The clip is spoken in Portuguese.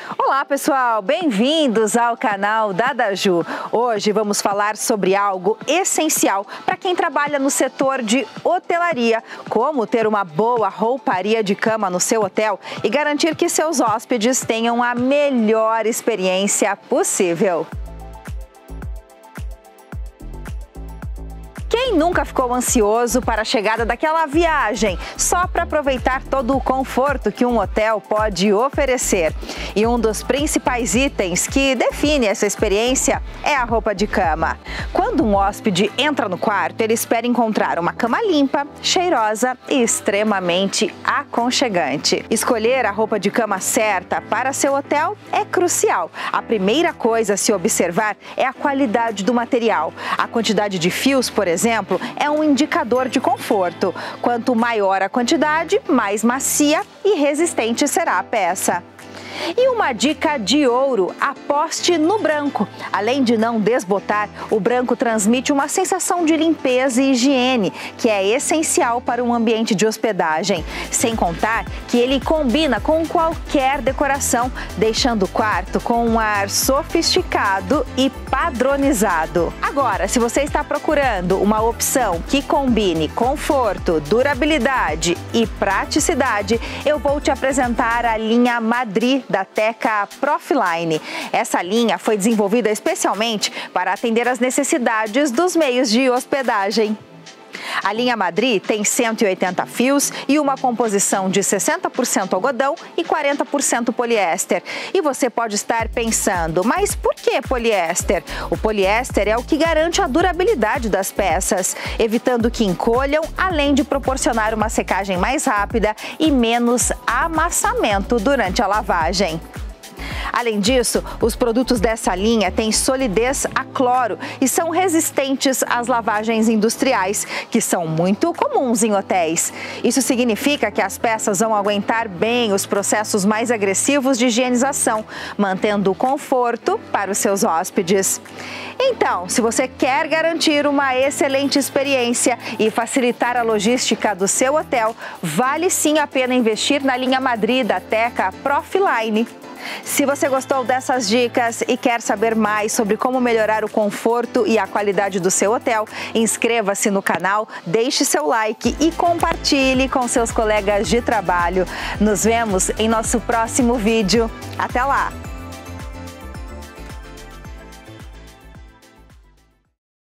Olá pessoal, bem-vindos ao canal da Daju. Hoje vamos falar sobre algo essencial para quem trabalha no setor de hotelaria, como ter uma boa rouparia de cama no seu hotel e garantir que seus hóspedes tenham a melhor experiência possível. Quem nunca ficou ansioso para a chegada daquela viagem, só para aproveitar todo o conforto que um hotel pode oferecer? E um dos principais itens que define essa experiência é a roupa de cama. Quando um hóspede entra no quarto, ele espera encontrar uma cama limpa, cheirosa e extremamente aconchegante. Escolher a roupa de cama certa para seu hotel é crucial. A primeira coisa a se observar é a qualidade do material. A quantidade de fios, por exemplo, é um indicador de conforto. Quanto maior a quantidade, mais macia e resistente será a peça. E uma dica de ouro: aposte no branco. Além de não desbotar, o branco transmite uma sensação de limpeza e higiene, que é essencial para um ambiente de hospedagem. Sem contar que ele combina com qualquer decoração, deixando o quarto com um ar sofisticado e padronizado. Agora, se você está procurando uma opção que combine conforto, durabilidade e praticidade, eu vou te apresentar a linha Madri da Teca Profiline. Essa linha foi desenvolvida especialmente para atender às necessidades dos meios de hospedagem. A linha Madri tem 180 fios e uma composição de 60% algodão e 40% poliéster. E você pode estar pensando, mas por que poliéster? O poliéster é o que garante a durabilidade das peças, evitando que encolham, além de proporcionar uma secagem mais rápida e menos amassamento durante a lavagem. Além disso, os produtos dessa linha têm solidez a cloro e são resistentes às lavagens industriais, que são muito comuns em hotéis. Isso significa que as peças vão aguentar bem os processos mais agressivos de higienização, mantendo o conforto para os seus hóspedes. Então, se você quer garantir uma excelente experiência e facilitar a logística do seu hotel, vale sim a pena investir na linha Madri da Teca Profiline. Se você gostou dessas dicas e quer saber mais sobre como melhorar o conforto e a qualidade do seu hotel, inscreva-se no canal, deixe seu like e compartilhe com seus colegas de trabalho. Nos vemos em nosso próximo vídeo. Até lá!